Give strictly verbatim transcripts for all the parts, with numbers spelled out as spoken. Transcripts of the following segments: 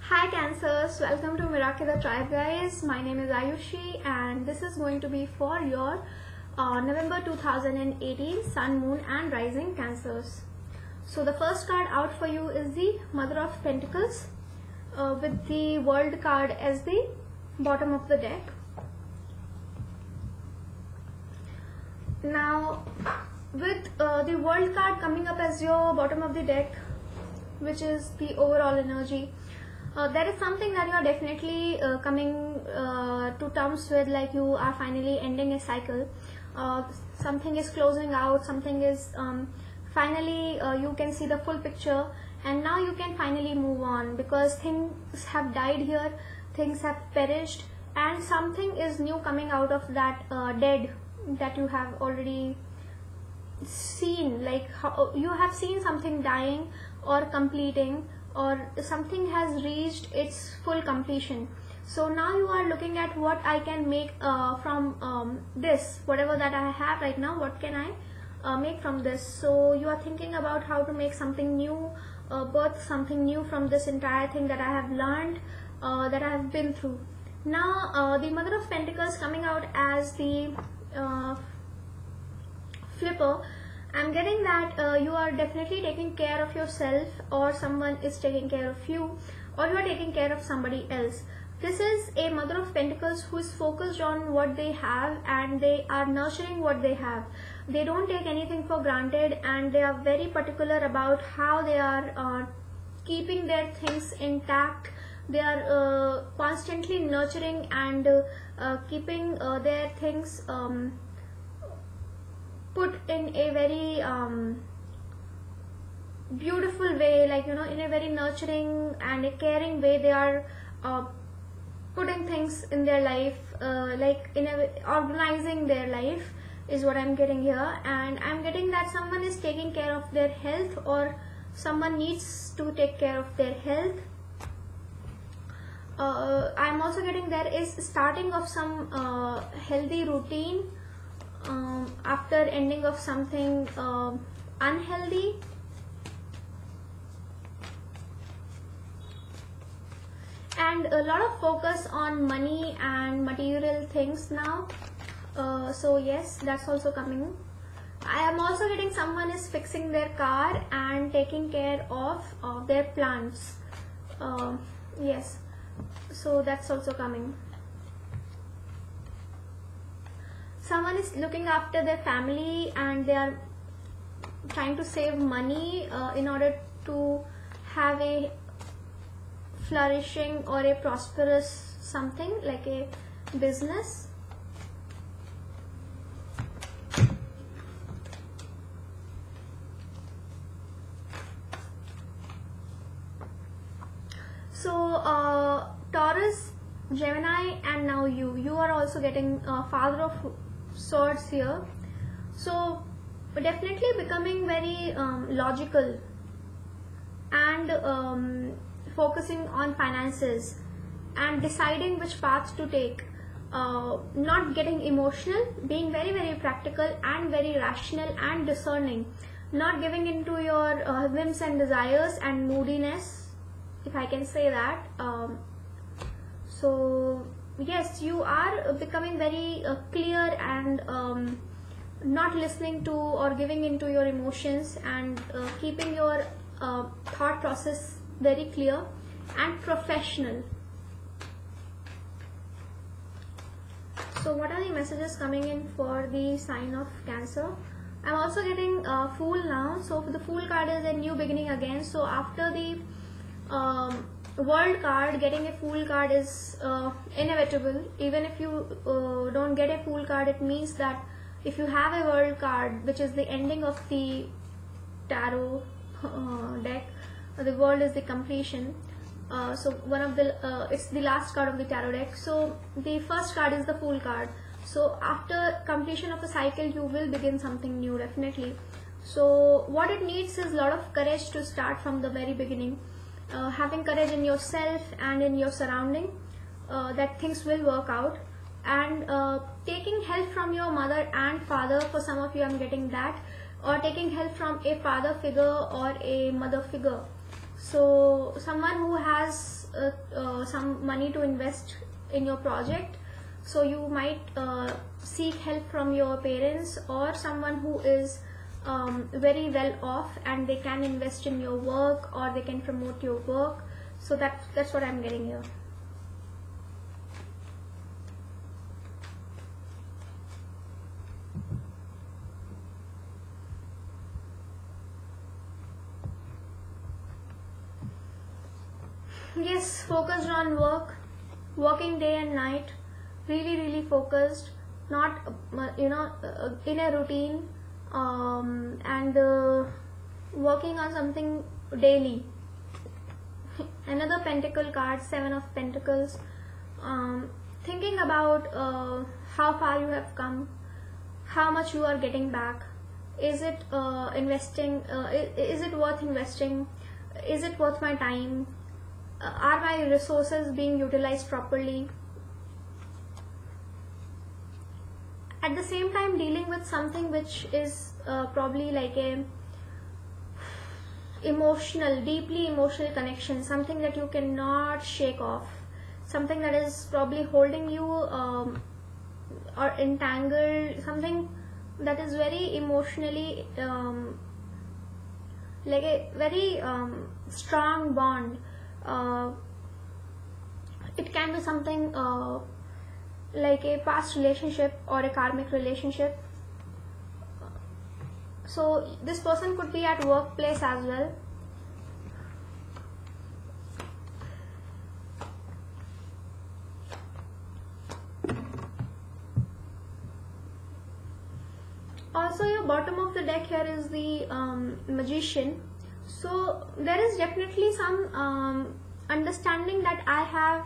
Hi Cancers, welcome to Miracle the Tribe guys. My name is Ayushi and this is going to be for your uh, November two thousand eighteen Sun, Moon and Rising Cancers. So the first card out for you is the Mother of Pentacles uh, with the World card as the bottom of the deck. Now with uh, the World card coming up as your bottom of the deck, which is the overall energy, Uh, there is something that you are definitely uh, coming uh, to terms with, like you are finally ending a cycle. Uh, something is closing out, something is um, finally uh, you can see the full picture, and now you can finally move on because things have died here, things have perished, and something is new coming out of that uh, dead that you have already seen. Like how you have seen something dying or completing, or something has reached its full completion. So now you are looking at what I can make uh, from um, this, whatever that I have right now, what can I uh, make from this. So you are thinking about how to make something new, uh, birth something new from this entire thing that I have learned, uh, that I have been through. Now uh, the Mother of Pentacles coming out as the uh, Flipper. I'm getting that uh, you are definitely taking care of yourself, or someone is taking care of you, or you are taking care of somebody else. This is a Mother of Pentacles who is focused on what they have and they are nurturing what they have. They don't take anything for granted and they are very particular about how they are uh, keeping their things intact. They are uh, constantly nurturing and uh, uh, keeping uh, their things um, put in a very um, beautiful way, like you know, in a very nurturing and a caring way. They are uh, putting things in their life, uh, like in a way, organizing their life is what I'm getting here. And I'm getting that someone is taking care of their health, or someone needs to take care of their health. uh, I'm also getting there is starting of some uh, healthy routine Um, after ending of something uh, unhealthy. And a lot of focus on money and material things now. Uh, so yes, that's also coming. I am also getting someone is fixing their car and taking care of uh, their plants. Uh, yes, so that's also coming. Someone is looking after their family and they are trying to save money uh, in order to have a flourishing or a prosperous something like a business. So uh, Taurus, Gemini, and now you you are also getting uh, Father of Swords here. So definitely becoming very um, logical and um, focusing on finances and deciding which path to take, uh, not getting emotional, being very very practical and very rational and discerning, not giving into your uh, whims and desires and moodiness, if I can say that. Um, so yes, you are becoming very uh, clear and um, not listening to or giving into your emotions, and uh, keeping your uh, thought process very clear and professional. So what are the messages coming in for the sign of Cancer? I'm also getting a uh, Fool now. So for the Fool card is a new beginning again. So after the um, World card, getting a Fool card is uh, inevitable. Even if you uh, don't get a Fool card, it means that if you have a World card, which is the ending of the tarot uh, deck, the World is the completion. Uh, so one of the uh, it's the last card of the tarot deck. So the first card is the Fool card. So after completion of a cycle, you will begin something new definitely. So what it needs is a lot of courage to start from the very beginning. Uh, having courage in yourself and in your surrounding, uh, that things will work out, and uh, taking help from your mother and father. For some of you I'm getting that, or taking help from a father figure or a mother figure. So someone who has uh, uh, some money to invest in your project. So you might uh, seek help from your parents or someone who is um, very well off, and they can invest in your work or they can promote your work. So that, that's what I'm getting here. Yes, focused on work, working day and night, really really focused, not uh, you know uh, in a routine, um, and uh, working on something daily. Another pentacle card, seven of pentacles, um, thinking about uh, how far you have come, how much you are getting back. Is it uh, investing, uh, is it worth investing, is it worth my time? Uh, are my resources being utilized properly? At the same time, dealing with something which is uh, probably like a emotional, deeply emotional connection, something that you cannot shake off, something that is probably holding you um, or entangled, something that is very emotionally um, like a very um, strong bond. Uh, it can be something uh, like a past relationship or a karmic relationship. So this person could be at workplace as well. Also, your bottom of the deck here is the um, Magician. So there is definitely some um, understanding that I have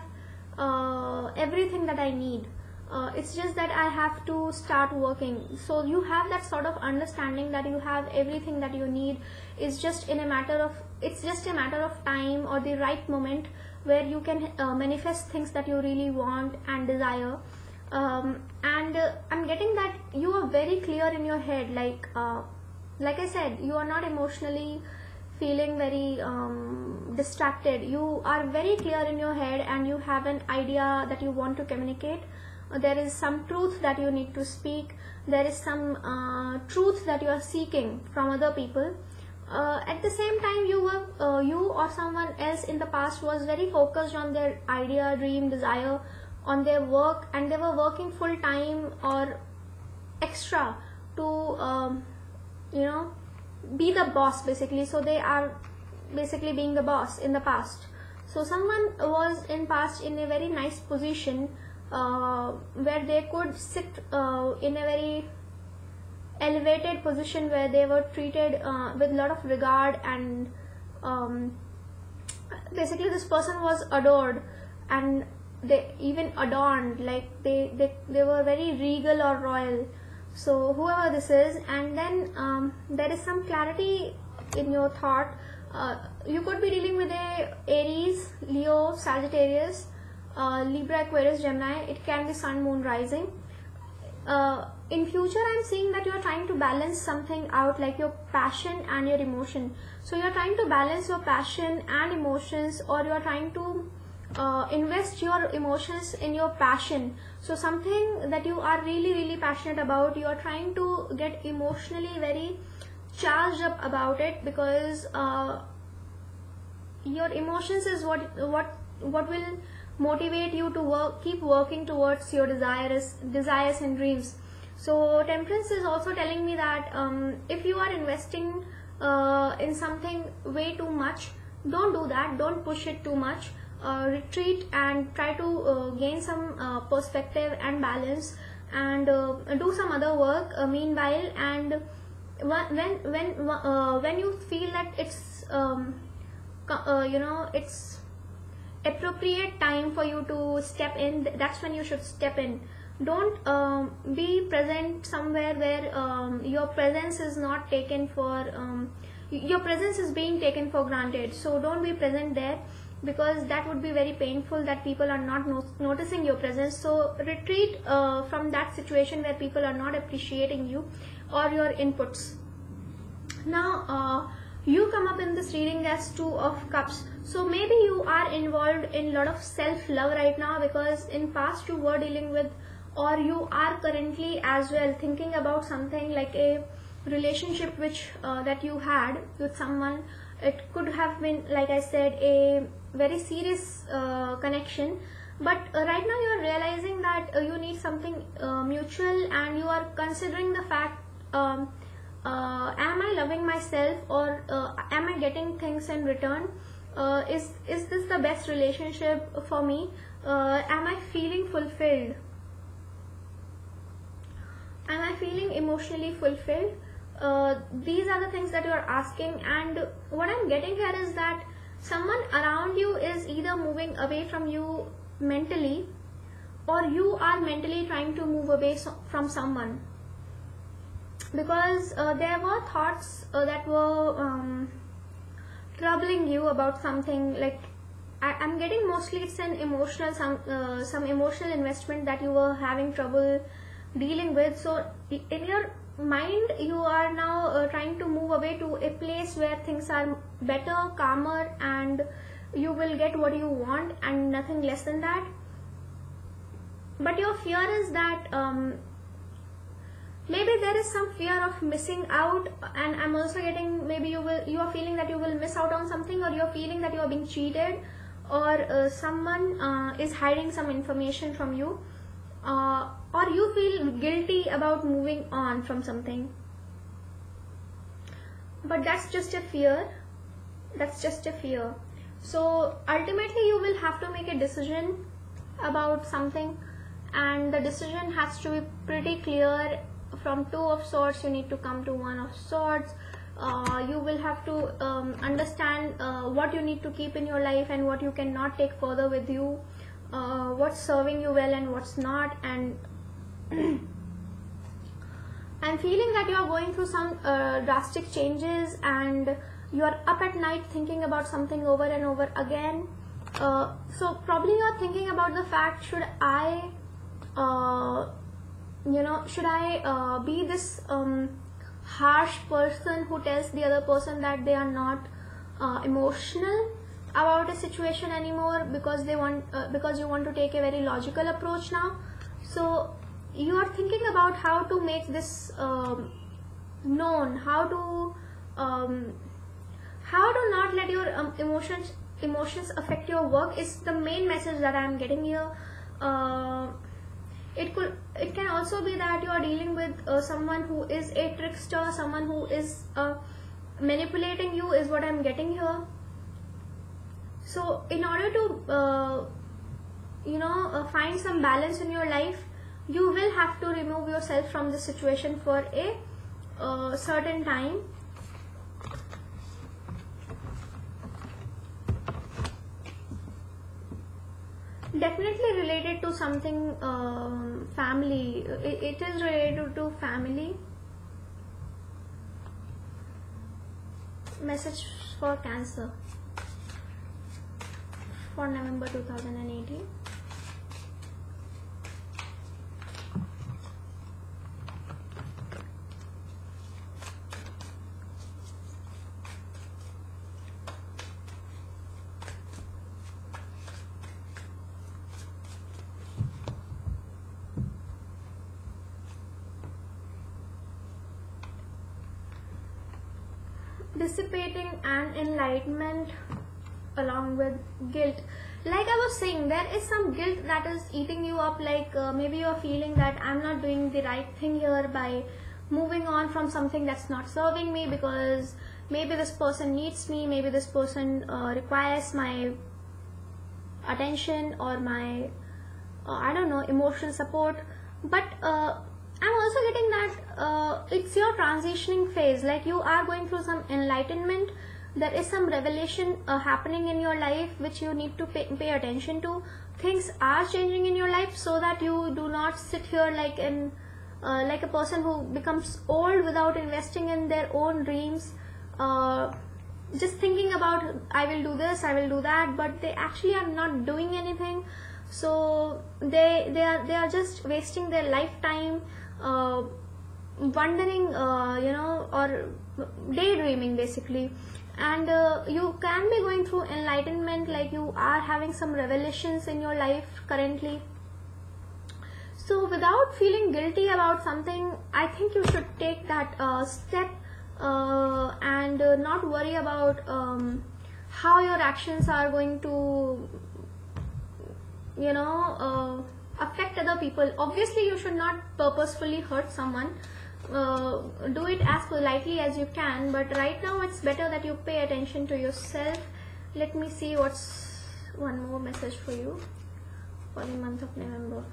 uh, everything that I need. Uh, it's just that I have to start working. So you have that sort of understanding that you have everything that you need. It's just in a matter of it's just a matter of time or the right moment where you can uh, manifest things that you really want and desire. Um, and uh, I'm getting that you are very clear in your head. Like uh, like I said, you are not emotionally feeling very um, distracted. You are very clear in your head and you have an idea that you want to communicate. Uh, there is some truth that you need to speak. There is some uh, truth that you are seeking from other people. Uh, at the same time, you were uh, you or someone else in the past was very focused on their idea, dream, desire, on their work, and they were working full time or extra to um, you know be the boss basically. So they are basically being the boss in the past. So someone was in past in a very nice position uh, where they could sit uh, in a very elevated position where they were treated uh, with a lot of regard, and um, basically this person was adored and they even adorned, like they, they, they were very regal or royal. So whoever this is, and then um, there is some clarity in your thought. Uh, you could be dealing with a Aries, Leo, Sagittarius, uh, Libra, Aquarius, Gemini. It can be Sun, Moon, Rising. Uh, in future, I'm seeing that you're trying to balance something out, like your passion and your emotion. So you're trying to balance your passion and emotions, or you're trying to Uh, invest your emotions in your passion. So something that you are really really passionate about, you are trying to get emotionally very charged up about it, because uh, your emotions is what what what will motivate you to work, keep working towards your desires desires and dreams. So Temperance is also telling me that um, if you are investing uh, in something way too much, don't do that. Don't push it too much. Uh, retreat and try to uh, gain some uh, perspective and balance, and uh, do some other work uh, meanwhile. And when when uh, when you feel that it's um, uh, you know it's appropriate time for you to step in, that's when you should step in. Don't um, be present somewhere where um, your presence is not taken for um, your presence is being taken for granted. So don't be present there, because that would be very painful that people are not no noticing your presence. So retreat uh, from that situation where people are not appreciating you or your inputs. Now uh, you come up in this reading as Two of Cups. So maybe you are involved in a lot of self-love right now, because in past you were dealing with, or you are currently as well thinking about something like a relationship which uh, that you had with someone. It could have been, like I said, a very serious uh, connection, but uh, right now you are realizing that uh, you need something uh, mutual, and you are considering the fact, um, uh, am I loving myself, or uh, am I getting things in return? Uh, is is this the best relationship for me? Uh, am I feeling fulfilled? Am I feeling emotionally fulfilled? Uh, these are the things that you are asking, and what I'm getting here is that someone around you is either moving away from you mentally, or you are mentally trying to move away so from someone, because uh, there were thoughts uh, that were um, troubling you about something. Like I, I'm getting mostly it's an emotional, some uh, some emotional investment that you were having trouble dealing with. So in your mind you are now uh, trying to move away to a place where things are better, calmer, and you will get what you want and nothing less than that. But your fear is that um, maybe there is some fear of missing out, and I'm also getting maybe you will you are feeling that you will miss out on something, or you're feeling that you are being cheated, or uh, someone uh, is hiding some information from you, uh, or you feel guilty about moving on from something. But that's just a fear. That's just a fear. So ultimately you will have to make a decision about something, and the decision has to be pretty clear. From Two of Swords you need to come to One of Swords. Uh, you will have to um, understand uh, what you need to keep in your life and what you cannot take further with you, uh, what's serving you well and what's not. And I'm feeling that you are going through some uh, drastic changes, and you are up at night thinking about something over and over again. Uh, so probably you are thinking about the fact, should I uh, you know should I uh, be this um, harsh person who tells the other person that they are not uh, emotional about a situation anymore, because they want uh, because you want to take a very logical approach now. So you are thinking about how to make this um, known, how to um, how to not let your um, emotions emotions affect your work is the main message that I am getting here. Uh, it could it can also be that you are dealing with uh, someone who is a trickster, someone who is uh, manipulating you, is what I am getting here. So in order to uh, you know uh, find some balance in your life, you will have to remove yourself from this situation for a uh, certain time. Definitely related to something um, family. It, it is related to family. Message for Cancer for November two thousand eighteen. Dissipating and enlightenment along with guilt. Like I was saying, there is some guilt that is eating you up. Like uh, maybe you're feeling that I'm not doing the right thing here by moving on from something that's not serving me, because maybe this person needs me, maybe this person uh, requires my attention or my uh, I don't know, emotional support. But uh, I'm also getting that uh, it's your transitioning phase. Like you are going through some enlightenment. There is some revelation uh, happening in your life which you need to pay, pay attention to. Things are changing in your life, so that you do not sit here like in uh, like a person who becomes old without investing in their own dreams, uh, just thinking about I will do this, I will do that, but they actually are not doing anything. So they they are they are just wasting their lifetime uh, wondering uh, you know or daydreaming basically. And uh, you can be going through enlightenment, like you are having some revelations in your life currently. So without feeling guilty about something, I think you should take that uh, step uh, and uh, not worry about um, how your actions are going to, you know, uh, affect other people. Obviously you should not purposefully hurt someone. Uh, do it as politely as you can, but right now it's better that you pay attention to yourself. Let me see what's one more message for you for the month of November.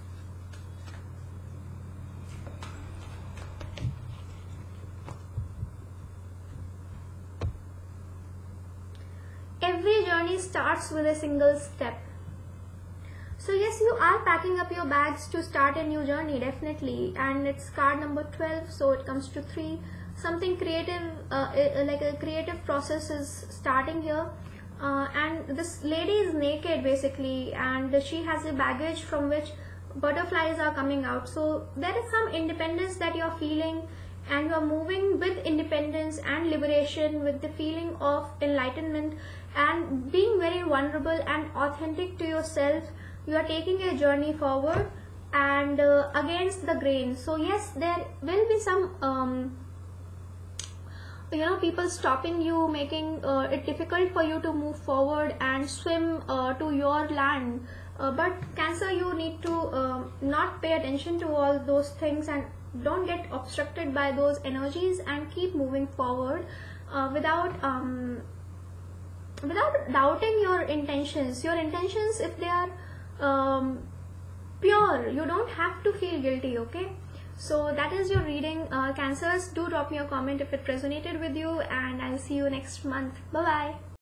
Every journey starts with a single step. So yes, you are packing up your bags to start a new journey, definitely. And it's card number twelve, so it comes to three. Something creative, uh, like a creative process is starting here. Uh, and this lady is naked basically, and she has a baggage from which butterflies are coming out. So there is some independence that you're feeling, and you're moving with independence and liberation, with the feeling of enlightenment and being very vulnerable and authentic to yourself. You are taking a journey forward and uh, against the grain. So yes, there will be some um, you know, people stopping you, making uh, it difficult for you to move forward and swim uh, to your land. Uh, but Cancer, you need to uh, not pay attention to all those things and don't get obstructed by those energies, and keep moving forward uh, without um, without doubting your intentions. Your intentions, if they are um, pure, you don't have to feel guilty, okay? So that is your reading, uh, Cancers. Do drop me a comment if it resonated with you, and I'll see you next month. Bye bye.